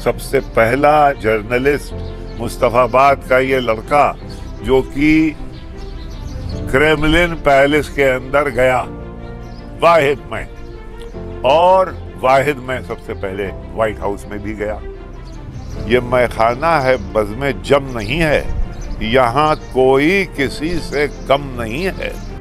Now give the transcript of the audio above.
सबसे पहला जर्नलिस्ट मुस्तफाबाद का ये लड़का जो कि क्रेमलिन पैलेस के अंदर गया वाहिद में, और वाहिद में सबसे पहले व्हाइट हाउस में भी गया। ये मैखाना है, बज़्म जम नहीं है, यहाँ कोई किसी से कम नहीं है।